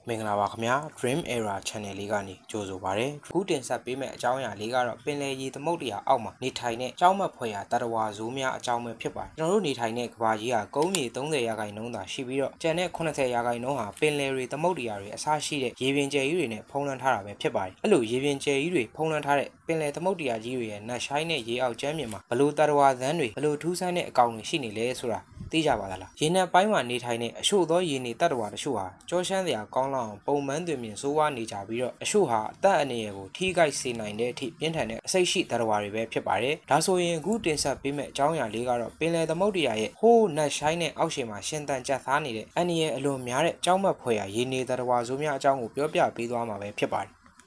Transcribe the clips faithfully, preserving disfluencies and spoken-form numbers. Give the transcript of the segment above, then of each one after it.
မင်္ဂလာပါခင်ဗျာ Dream Era Channel လေးကနေကြိုဆိုပါရစေ။ခုတင်ဆက်ပေးမယ့်အကြောင်းအရာလေးကတော့ပင်လယ်ရေသမုဒ္ဒရာအောက်မှာနေထိုင်တဲ့ကြောင်းမက်ဖွယ်ရာတတဝါဇိုးများအကြောင်းပဲဖြစ်ပါတယ်။ကျွန်တော်တို့နေထိုင်တဲ့ကမ္ဘာကြီးဟာကုန်းမြေသုံးဆယ်ရာခိုင်နှုန်းသာရှိပြီးတော့ကျန်တဲ့ခုနှစ်ဆယ်ရာခိုင်နှုန်းဟာပင်လယ်တွေသမုဒ္ဒရာတွေအစရှိတဲ့ရေပြင်ကျယ်ကြီးတွေနဲ့ဖုံးလွှမ်းထားတာပဲဖြစ်ပါတယ်။အဲ့လိုရေပြင်ကျယ်ကြီးတွေဖုံးလွှမ်းထားတဲ့ပင်လယ်သမုဒ္ဒရာကြီးတွေရဲ့နတ်ရှိုင်းတဲ့ရေအောက်ကျမ်းမြေမှာဘလို့တတဝါဇန်းတွေဘလို့ထူးဆန်းတဲ့အကောင်တွေရှိနေလဲဆိုတာသိကြပါလားရေနက်ပိုင်းမှာနေထိုင်တဲ့အချို့သောရေနေတတ္တဝါတချို့ဟာကြောရှမ်းစရာကောင်းလောက်အောင်ပုံမှန်တွင်မြင်ဆိုးဝါးနေကြပြီးတော့အချို့ဟာအသက်အန္တရာယ်ကိုထိခိုက်စေနိုင်တဲ့အထိပြင်းထန်တဲ့အစိတ်ရှိတတ္တဝါတွေပဲဖြစ်ပါတယ်ဒါဆိုရင်အခုတင်ဆက်ပေးမယ့်အကြောင်းအရာလေးကတော့ပင်လယ်သမုဒ္ဒရာရဲ့ဟိုးနတ်ရှိုင်းတဲ့အောက်ရှင်မှာရှင်သန်ကျက်သားနေတဲ့အန္တရာယ်အလွန်များတဲ့ကြောင်းမက်ဖွယ်ရာရေနေတတ္တဝါဆိုးများအကြောင်းကိုပြောပြပေးသွားမှာပဲဖြစ်ပါတယ်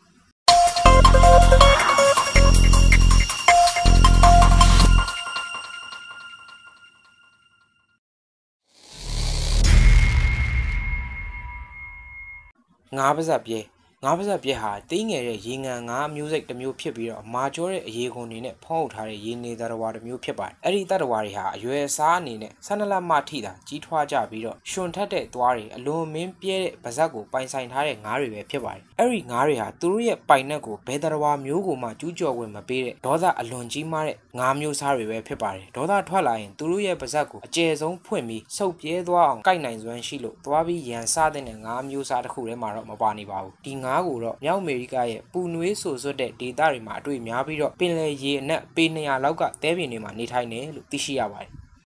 ငါးပါးစပ်ပြဲငါးပါးစပ်ပြဲဟာတိငယ်တဲ့ရေငံငါးမျိုးစိတ်တစ်မျိုးဖြစ်ပြီးတော့မာကျောတဲ့အရေခွန်တွေနဲ့ဖုံးအုပ်ထားတဲ့ရေနေတတ္တဝါတစ်မျိုးဖြစ်ပါတယ်အဲ့ဒီတတ္တဝါတွေဟာအရွယ်အစားအနေနဲ့ဆယ်နှစ်လမှထိတာကြီးထွားကြပြီးတော့ရှင်ထက်တဲ့သွားတွေအလွန်မင်းပြဲတဲ့ပါးစပ်ကိုပိုင်ဆိုင်ထားတဲ့ငါးတွေပဲဖြစ်ပါတယ်အဲ့ဒီငါးတွေဟာသူတို့ရဲ့ပိုင်နက်ကိုဘယ်တတ္တဝါမျိုးကိုမှကျူးကျော်ဝင်မပေးတဲ့ဒေါသအလွန်ကြီးမားတဲ့ငါးမျိုးစားတွေပဲဖြစ်ပါတယ်ဒေါသထွက်လာရင်သူတို့ရဲ့ပါးစပ်ကိုအကျယ်ဆုံးဖွင့်ပြီးဆုပ်ပြဲသွားအောင်ကိုက်နိုင်စွမ်းရှိလို့သွားပြီးရန်စားတဲ့ငါးမျိုးစားတစ်ခုထဲမှာတော့မပါနေပါဘူးဒီငါးကိုတော့မြောက်အမေရိကရဲ့ပူနွေးဆူဆွတ်တဲ့ဒေသတွေမှာအတွေ့များပြီးတော့ပင်လယ်ရေအနက်ပေနှစ်ရာလောက်ကတဲပြင်တွေမှာနေထိုင်တယ်လို့သိရှိရပါတယ်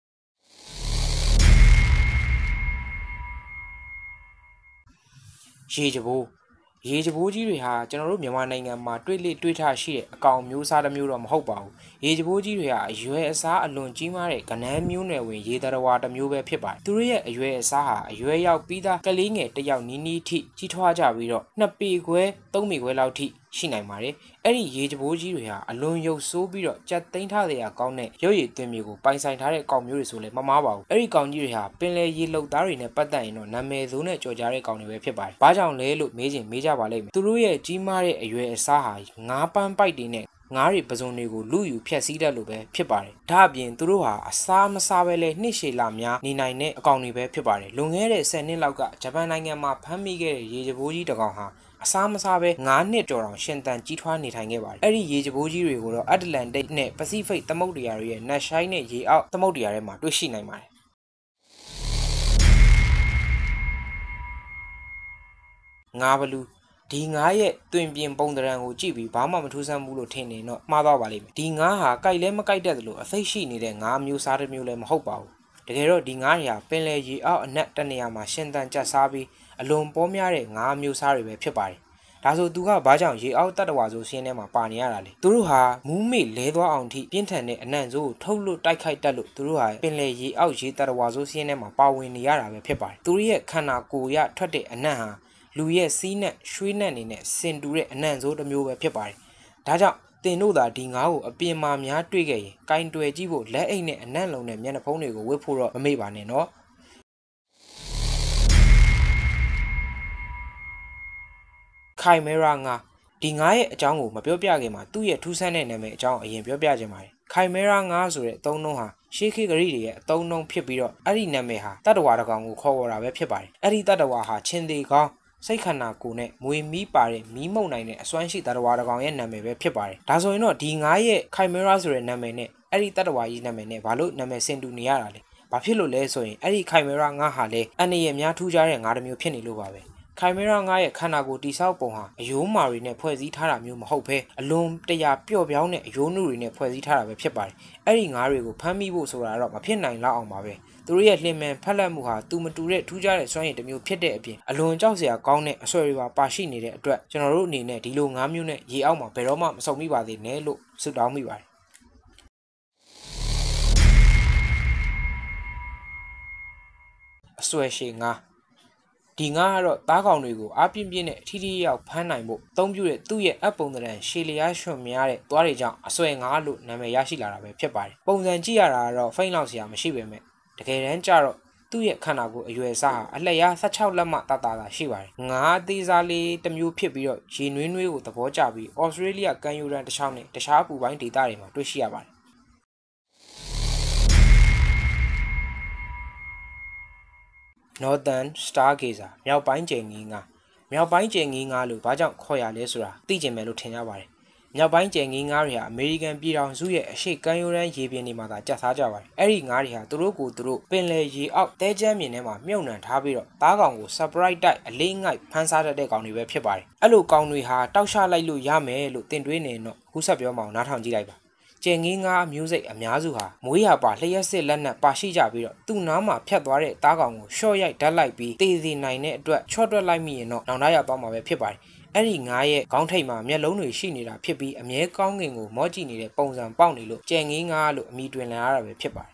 ရေကြိုးရေကြိုးကြီးတွေဟာကျွန်တော်တို့မြန်မာနိုင်ငံမှာတွေ့လေတွေ့ထရှိတဲ့အကောင်မျိုးစားတစ်မျိုးတော့မဟုတ်ပါဘူးရေကြိုးကြီးတွေဟာအရွယ်အစားအလွန်ကြီးမားတဲ့ကနန်းမျိုးနွယ်ဝင်ရေတရဝါတစ်မျိုးပဲဖြစ်ပါတယ်သူတို့ရဲ့အရွယ်အစားဟာအရွယ်ရောက်ပြီးသားကလေးငယ်တစ်ယောက်နီးနီးထိကြီးထွားကြပြီးတော့နှစ်ပေခွဲသုံးပေခွဲလောက်ထိရှိနိုင်ပါတယ်အဲ့ဒီရေကြိုးကြီးတွေဟာအလွန်ရုပ်ဆိုးပြီးတော့ကြက်သိမ်းထားတဲ့အကောင့်နဲ့ရုပ်ရည်သွင်းမျိုးကိုပိုင်ဆိုင်ထားတဲ့ကောင်မျိုးတွေဆိုလည်းမမားပါဘူးအဲ့ဒီကောင်ကြီးတွေဟာပင်လယ်ရေလှုပ်သားတွေနဲ့ပတ်သက်ရင်တော့နာမည်ဆိုးနဲ့ကြော်ကြားတဲ့ကောင်တွေပဲဖြစ်ပါတယ်ဘာကြောင့်လဲလို့မေးချင်မေးကြပါလိမ့်မယ်သူတို့ရဲ့ကြီးမားတဲ့အရွယ်အစားဟာငါးပန်းပိုက်တွေနဲ့ငါးရီပစုံတွေကိုလူယူဖျက်ဆီးတတ်လို့ပဲဖြစ်ပါတယ်ဒါအပြင်သူတို့ဟာအစားမစားပဲလဲနှစ်ရှည်လာများနေနိုင်တဲ့အကောင်တွေပဲဖြစ်ပါတယ်လွန်ခဲ့တဲ့ဆယ်နှစ်လောက်ကဂျပန်နိုင်ငံမှာဖမ်းမိခဲ့တဲ့ရေကြိုးကြီးတစ်ကောင်ဟာအစားမစားပဲငါးနှစ်ကျော်တောင်ရှင်သန်ကြီးထွားနေထိုင်ခဲ့ပါတယ်အဲ့ဒီရေကြိုးကြီးတွေကိုတော့အတ္တလန်တိတ်နဲ့ပစိဖိတ်သမုဒ္ဒရာတွေရဲ့နတ်ရှိုင်းနဲ့ရေအောက်သမုဒ္ဒရာထဲမှာတွေ့ရှိနိုင်ပါတယ်ငါးဘလူးဒီငါးရဲ့တွင်ပြင်ပုံသဏ္ဍာန်ကိုကြည့်ပြီးဘာမှမထူးဆန်းဘူးလို့ထင်နေတော့မှားသွားပါလိမ့်မယ်ဒီငါးဟာကြိုက်လဲမကြိုက်တတ်သလိုအသိရှိနေတဲ့ငါးမျိုးစားတစ်မျိုးလည်းမဟုတ်ပါဘူးတကယ်တော့ဒီငါးတွေဟာပင်လယ်ရေအောက်အနက်တနေရာမှာရှင်သန်ကျက်စားပြီးအလွန်ပေါများတဲ့ငါးမျိုးစားတွေပဲဖြစ်ပါတယ်ဒါဆိုသူကဘာကြောင့်ရေအောက်တတ္တဝါဆိုစင်းထဲမှာပါနေရတာလဲသူတို့ဟာမူးမေ့လဲသွားအောင်ထိပြင်းထန်တဲ့အနံ့ဆိုးကိုထုတ်လို့တိုက်ခိုက်တတ်လို့သူတို့ဟာပင်လယ်ရေအောက်ရေတတ္တဝါဆိုစင်းထဲမှာပါဝင်နေရတာပဲဖြစ်ပါတယ်သူတို့ရဲ့ခန္ဓာကိုယ်ရထွက်တဲ့အနံ့ဟာလူရဲ့စီးနဲ့ရွှေနဲ့နေနဲ့စင်တူတဲ့အနံ့ဆိုးတစ်မျိုးပဲဖြစ်ပါတယ်ဒါကြောင့်တင်တို့သာဒီငါးကိုအပြင်မှာများတွေ့ခဲ့ရင်ကင်တွယ်ကြည့်ဖို့လက်အိတ်နဲ့အနံ့လုံးနဲ့မျက်နှာဖုံးတွေကိုဝတ်ဖို့တော့မမေ့ပါနဲ့နော်ခိုင်မဲရာငါဒီငါးရဲ့အကြောင်းကိုမပြောပြခင်မှာသူ့ရဲ့ထူးဆန်းတဲ့နာမည်အကြောင်းအရင်ပြောပြခြင်းပါတယ်ခိုင်မဲရာငါဆိုတဲ့အသုံးနှုန်းဟာရှေးခေတ်ဂရိတွေရဲ့အသုံးနှုန်းဖြစ်ပြီးတော့အဲ့ဒီနာမည်ဟာတတ္တဝါတစ်ကောင်ကိုခေါ်ဝေါ်တာပဲဖြစ်ပါတယ်အဲ့ဒီတတ္တဝါဟာချင်းသေးကောင်းစိတ်ခန္ဓာကိုယ်နဲ့မွေမီးပါတဲ့မီးမုံနိုင်တဲ့အစွမ်းရှိတတ္တဝါတစ်ကောင်ရဲ့နာမည်ပဲဖြစ်ပါတယ်ဒါဆိုရင်တော့ဒီငါးရဲ့ခိုင်မဲရာဆိုတဲ့နာမည်နဲ့အဲ့ဒီတတ္တဝါကြီးနာမည်နဲ့ဘာလို့နာမည်ဆင်တူနေရတာလဲဘာဖြစ်လို့လဲဆိုရင်အဲ့ဒီခိုင်မဲရာငါးဟာလေအန္တရာယ်များထူးခြားတဲ့ငါးတစ်မျိုးဖြစ်နေလို့ပါပဲခိုင်မဲရာငါးရဲ့ခန္ဓာကိုယ်တိဆောက်ပုံဟာအယိုးမာတွေနဲ့ဖွဲ့စည်းထားတာမျိုးမဟုတ်ဘဲအလွန်တရာပျော့ပြောင်းတဲ့အယိုးနုတွေနဲ့ဖွဲ့စည်းထားတာပဲဖြစ်ပါတယ်အဲ့ဒီငါးတွေကိုဖမ်းမိဖို့ဆိုတာတော့မဖြစ်နိုင်လောက်အောင်ပါပဲသူတို့ရဲ့လှင်မြန်ဖက်လက်မှုဟာသူမတူတဲ့ထူးခြားတဲ့စွမ်းရည်တစ်မျိုးဖြစ်တဲ့အပြင်အလွန်ကြောက်စရာကောင်းတဲ့အဆွဲတွေပါပါရှိနေတဲ့အတွက်ကျွန်တော်တို့အနေနဲ့ဒီလိုငါးမျိုးနဲ့ရေအောက်မှာဘယ်တော့မှမဆုံမိပါသေးနဲ့လို့ဆုတောင်းမိပါတယ်အဆွဲရှိငါဒီငါကတော့သားကောင်တွေကိုအားပြင်းပြင်းနဲ့အထီးထီးရောက်ဖမ်းနိုင်ဖို့အသုံးပြုတဲ့သူ့ရဲ့အပ်ပုံသဏ္ဍာန်ရှည်လျားရွှွန်များတဲ့သွားတွေကြောင့်အဆွဲငါလို့နာမည်ရရှိလာတာပဲဖြစ်ပါတယ်ပုံစံကြည့်ရတာကတော့ဖိတ်လောက်စရာမရှိပေမဲ့တကယ်တမ်းကျတော့သူ့ရဲ့ခန္ဓာကိုယ်အရွယ်အစားဟာအလျား၁၆လက်မှတတတာရှိပါတယ်ငါးသေးစားလေးတစ်မျိုးဖြစ်ပြီးတော့ရေနွေးနွေးကိုသဘောကျပြီးဩစတြေးလျကန်ယူရန်တစ်ချောင်းနဲ့တခြားပူပိုင်းဒေသတွေမှာတွေ့ရှိရပါတယ်Northern Stargazer မြောက်ပိုင်းကျိန်ကြီးငါမြောက်ပိုင်းကျယ်ငီးငါးလို့ဘာကြောင့်ခေါ်ရလဲဆိုတာသိကျင်မယ်လို့ထင်ကြပါတယ်။မြောက်ပိုင်းကျယ်ငီးငါးတွေဟာအမေရိကန်ပြည်ထောင်စုရဲ့အရှေ့ကမ်းရိုးတန်းရေပြင်တွေမှာသာကျဆားကြပါတယ်။အဲ့ဒီငါးတွေဟာသူတို့ကိုသူတို့ပင်လယ်ရေအောက်တဲကျမ်းမြင်ထဲမှာမြုပ်နှံထားပြီးတော့သားကောင်ကို surprise တိုက်အလေးငိုက်ဖမ်းစားတတ်တဲ့ကောင်တွေပဲဖြစ်ပါတယ်။အဲ့လိုကောင်တွေဟာတောက်ချလိုက်လို့ရမယ်လို့တင်တွေးနေတော့ခုဆက်ပြောမအောင်နားထောင်ကြည့်လိုက်ပါကျယ်ငီးငါးမျိုးစိတ်အများစုဟာမွေးရပါလျှက်စစ်လက်နက်ပါရှိကြပြီးတော့သူ့နားမှာဖြတ်သွားတဲ့သားကောင်ကိုရှော့ရိုက်ဓာတ်လိုက်ပြီးတေးသေးနိုင်တဲ့အတွက်ချော့တွက်လိုက်မိရင်တော့နောင်တရသွားမှာပဲဖြစ်ပါတယ်အဲ့ဒီငါးရဲ့ခေါင်းထိပ်မှာမျက်လုံးတွေရှိနေတာဖြစ်ပြီးအမြဲကောင်းကင်ကိုမော့ကြည့်နေတဲ့ပုံစံပေါက်နေလို့ကျယ်ငီးငါးလို့အမည်တွင်လာရတာပဲဖြစ်ပါတယ်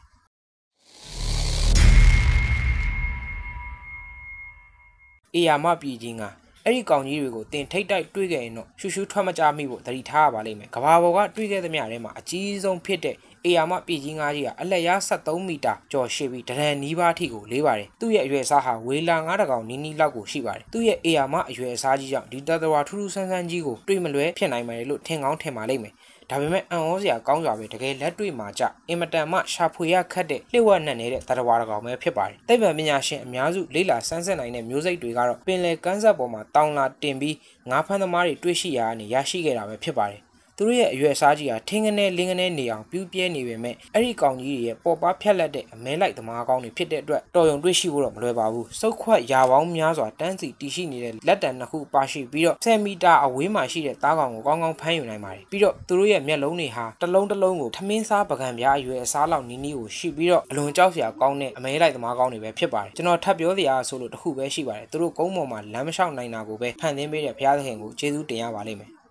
အေယာမပြည်ကြီးငါအဲ့ဒီကောင်ကြီးတွေကိုတင်ထိတ်တိုက်တွေးခဲ့ရင်တော့ရှူရှူထွက်မကြမိဖို့သတိထားရပါလိမ့်မယ်ကဘာပေါ်ကတွေးခဲ့သမျှထဲမှာအကြီးဆုံးဖြစ်တဲ့အေယာမပြည်ကြီးငါးကြီးကအလက်ရဆက်သုံးမီတာကျော်ရှည်ပြီးဒရန်နီးပါးထိကိုလေးပါတယ်သူ့ရဲ့အရွယ်အစားဟာဝေလာငါးတကောင်နီးနီးလောက်ကိုရှိပါတယ်သူ့ရဲ့အေယာမအရွယ်အစားကြီးကြောင့်ဒီတသဝါထူးထူးဆန်းဆန်းကြီးကိုတွေးမလွဲဖြစ်နိုင်မယ်လို့ထင်ကောင်းထင်ပါလိမ့်မယ်ဒါပေမဲ့အံ့ဩစရာကောင်းစွာပဲတကယ်လက်တွေ့မှာကြအင်မတန်မှရှာဖွေရခက်တဲ့လျှို့ဝှက်နှံ့နေတဲ့တရဝါတကောင်ပဲဖြစ်ပါတယ်သိပ္ပံပညာရှင်အများစုလေ့လာစမ်းစစ်နိုင်တဲ့မျိုးစိတ်တွေကတော့ပင်လယ်ကမ်းစပ်ပေါ်မှာတောင်လာတင်ပြီးငါးဖမ်းသမားတွေတွေ့ရှိရာကနေရရှိခဲ့တာပဲဖြစ်ပါတယ်သူတို့ရဲ့အရွယ်အစားကြီးဟာထင်းကနေလင်းကနေနေအောင်ပြူးပြဲနေပေမဲ့အဲ့ဒီကောင်ကြီးတွေရဲ့ပေါ်ပါဖြက်လက်တဲ့အမဲလိုက်သမားကောင်းတွေဖြစ်တဲ့အတွက်တော်ရုံတွေ့ရှိဖို့တော့မလွယ်ပါဘူးစုပ်ခွက်ရာပေါင်းများစွာတန်းစီတည်ရှိနေတဲ့လက်တံနှစ်ခုပါရှိပြီးတော့ဆယ်မီတာအဝေးမှာရှိတဲ့သားကောင်ကိုကောင်းကောင်းဖမ်းယူနိုင်ပါတယ်ပြီးတော့သူတို့ရဲ့မျက်လုံးတွေဟာတစ်လုံးတစ်လုံးကိုထမင်းစားပကံပြားအရွယ်အစားလောက်နီးနီးကိုရှိပြီးတော့အလွန်ကြောက်စရာကောင်းတဲ့အမဲလိုက်သမားကောင်းတွေပဲဖြစ်ပါတယ်ကျွန်တော်ထပ်ပြောစရာဆိုလို့တစ်ခုပဲရှိပါတယ်သူတို့ကုန်းပေါ်မှာလမ်းမလျှောက်နိုင်တာကိုပဲဖန်သင်းပေးတဲ့ဘုရားသခင်ကိုကျေးဇူးတင်ရပါလိမ့်မယ်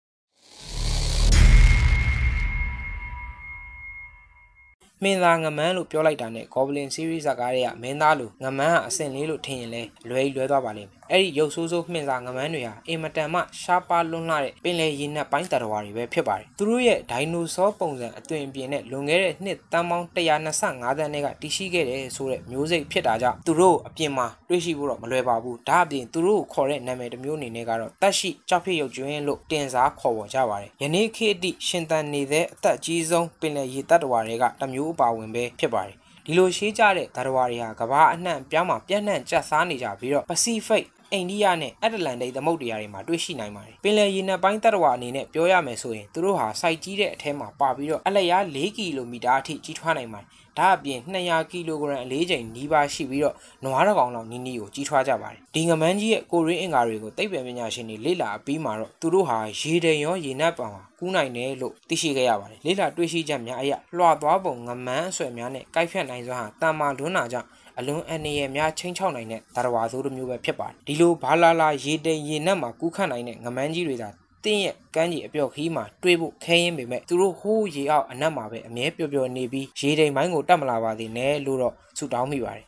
မင်းသားငမန်းလို့ပြောလိုက်တာနဲ့ Goblin series ဇာတ်ကားတွေကမင်းသားလို့ငမန်းဟာအဆင့်လေးလို့ထင်ရင်လဲလွယ်လွယ်သွားပါလိမ့်မယ်အဲ့ဒီရုပ်ဆိုးဆိုးမှင်စာငမန်းတွေဟာအင်မတန်မှရှားပါလွန်းလှတဲ့ပင်လယ်ရေနက်ပိုင်းတရဝါတွေပဲဖြစ်ပါတယ်သူတို့ရဲ့ဒိုင်နိုဆောပုံစံအသွင်ပြင်နဲ့လွန်ခဲ့တဲ့နှစ်တန်းပေါင်းတစ်ရာ၂၅သန်းနဲ့ကတည်ရှိခဲ့တဲ့ဆိုတဲ့မျိုးစိတ်ဖြစ်တာကြောင့်သူတို့အပြင်မှာတွေ့ရှိဖို့တော့မလွယ်ပါဘူးဒါအပြင်သူတို့ကိုခေါ်တဲ့နာမည်တစ်မျိုးအနေနဲ့ကတော့တက်ရှိကြောက်ဖြစ်ရုပ်ကျွင်းလို့တင်စားခေါ်ပေါ်ကြပါတယ်ယနေ့ခေတ်အထိရှင်သန်နေတဲ့အသက်အကြီးဆုံးပင်လယ်ရေတတ္တဝါတွေကတစ်မျိုးအပါဝင်ပဲဖြစ်ပါတယ်ဒီလိုရှေးကြတဲ့ဓာတ်တော်တွေဟာကမ္ဘာအနှံ့ပြားမှာပြန့်နှံ့ကျဆားနေကြပြီးတော့ Pacific အိန္ဒိယနဲ့အတ္တလန္တိတ်သမုဒ္ဒရာတွေမှာတွေ့ရှိနိုင်ပါတယ်ပင်လယ်ရေနက်ပိုင်းတတ္တဝါအနေနဲ့ပြောရမယ်ဆိုရင်သူတို့ဟာစိုက်ကြီးတဲ့အထဲမှာပါပြီးတော့အလျား၄ကီလိုမီတာအထိကြီးထွားနိုင်ပါတယ်ဒါအပြင်၂၀၀ကီလိုဂရမ်အလေးချိန်နီးပါးရှိပြီးတော့နွားတစ်ကောင်လောက်နီးနီးကိုကြီးထွားကြပါတယ်ဒီငမန်းကြီးရဲ့ကိုရင်းအင်္ဂါတွေကိုသိပ္ပံပညာရှင်တွေလေ့လာအပြီးမှာတော့သူတို့ဟာရေတိမ်ရောရေနက်ပံမှာကူးနိုင်တယ်လို့သိရှိခဲ့ရပါတယ်လေ့လာတွေ့ရှိချက်များအရလွှာသွားပုံငမန်းအဆွဲများနဲ့ကိုက်ဖြတ်နိုင်စွမ်းဟာတန်မာလွန်းတာကြောင့်အလွန်အန္တရာယ်များချင်းချောက်နိုင်တဲ့ဓာတ်ဝါဆိုးတစ်မျိုးပဲဖြစ်ပါတယ်ဒီလိုဘာလာလာရေတိမ်ရေနက်မှာကူးခတ်နိုင်တဲ့ငမန်းကြီးတွေသာတင်းရဲ့ကမ်းခြေအပြော့ခီးမှာတွေးဖို့ခဲရင်ပေမဲ့သူတို့ဟိုးရေအောက်အနက်မှာပဲအမြဲပျော်ပျော်နေပြီးရေတိမ်ပိုင်းကိုတက်မလာပါသေးနဲ့လို့တော့ဆုတောင်းမိပါတယ်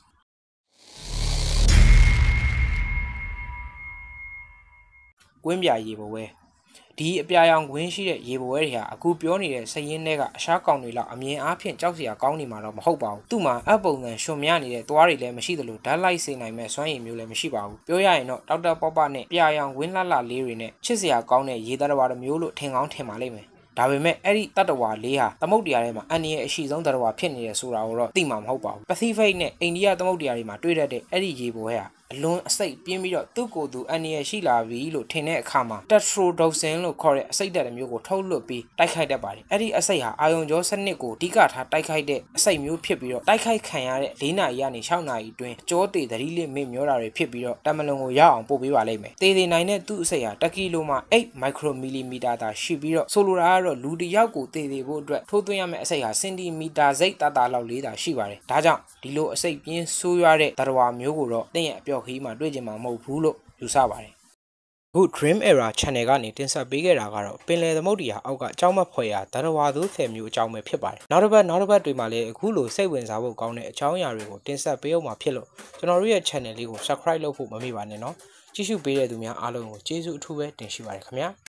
ကွင်းပြရေဘဝဲဒီအပြာရောင်ခွင်းရှိတဲ့ရေဘဝဲတွေဟာအခုပြောနေတဲ့စရင်တွေကအရှားကောင်တွေလောက်အမြင်အားဖြင့်ကြောက်စရာကောင်းနေမှာတော့မဟုတ်ပါဘူးသူ့မှာအပုံစံရှင်မြနေတဲ့သွားတွေလည်းမရှိသလိုဓာတ်လိုက်စေနိုင်မဲ့စွမ်းရည်မျိုးလည်းမရှိပါဘူးပြောရရင်တော့ဒေါက်တာပေါပနဲ့ပြာရောင်ခွင်းလှလှလေးတွေနဲ့ချစ်စရာကောင်းတဲ့ရေသတ္တဝါတစ်မျိုးလို့ထင်ကောင်းထင်ပါလိမ့်မယ်ဒါပေမဲ့အဲ့ဒီတတ္တဝါလေးဟာသမုဒ္ဒရာထဲမှာအန္တရာယ်အရှိဆုံးတတ္တဝါဖြစ်နေတယ်ဆိုတာကိုတော့သိမှာမဟုတ်ပါဘူးပစိဖိတ်နဲ့အိန္ဒိယသမုဒ္ဒရာတွေမှာတွေ့ရတဲ့အဲ့ဒီရေဘဝဲဟာအလွန်အစိတ်ပြင်းပြီးတော့သူ့ကိုယ်သူအန္တရာယ်ရှိလာပြီလို့ထင်တဲ့အခါမှာတက်ထရိုဒိုဆင်လို့ခေါ်တဲ့အစိတ်ဓာတ်မျိုးကိုထုတ်လွှတ်ပြီးတိုက်ခိုက်တတ်ပါတယ်အဲ့ဒီအစိတ်ဟာအာယုံကြောစနစ်ကိုအဓိကထားတိုက်ခိုက်တဲ့အစိတ်မျိုးဖြစ်ပြီးတော့တိုက်ခိုက်ခံရတဲ့၄နာရီကနေ၆နာရီအတွင်းကြောသေးသတိလေးမေ့မျောတာတွေဖြစ်ပြီးတော့တမလွန်ကိုရအောင်ပို့ပေးပါလိမ့်မယ်တေးသေးနိုင်တဲ့သူ့အစိတ်ဟာတစ်ကီလိုမှ၈မိုက်ခရိုမီလီမီတာသာရှိပြီးတော့ဆိုလိုတာကတော့လူတစ်ယောက်ကိုတေးသေးဖို့အတွက်ထိုးသွင်းရမယ့်အစိတ်ဟာစင်တီမီတာစိတ်တတလောက်လေးသာရှိပါတယ်ဒါကြောင့်ဒီလိုအစိတ်ပြင်းဆိုးရွားတဲ့သတ္တဝါမျိုးကိုတော့တင်းရဲ့အပြော့ခီးမှာတွေ့ကြမှာမဟုတ်ဘူးလို့ယူဆပါတယ်အခု Dream Era Channel ကနေတင်ဆက်ပေးခဲ့တာကတော့ပင်လယ်သမုဒ္ဒရာအောက်ကကြောက်မက်ဖွယ်ရာဓာတ်ဝါသိုးဆယ်မျိုးအကြောင်းပဲဖြစ်ပါတယ်နောက်တစ်ပတ်နောက်တစ်ပတ်တွေမှာလည်းအခုလိုစိတ်ဝင်စားဖို့ကောင်းတဲ့အကြောင်းအရာတွေကိုတင်ဆက်ပေးအောင်မှာဖြစ်လို့ကျွန်တော်တို့ရဲ့ channel လေးကို subscribe လုပ်ဖို့မမေ့ပါနဲ့နော်ကြည့်ရှုပေးတဲ့သူများအားလုံးကိုကျေးဇူးအထူးပဲတင်ရှိပါတယ်ခင်ဗျာ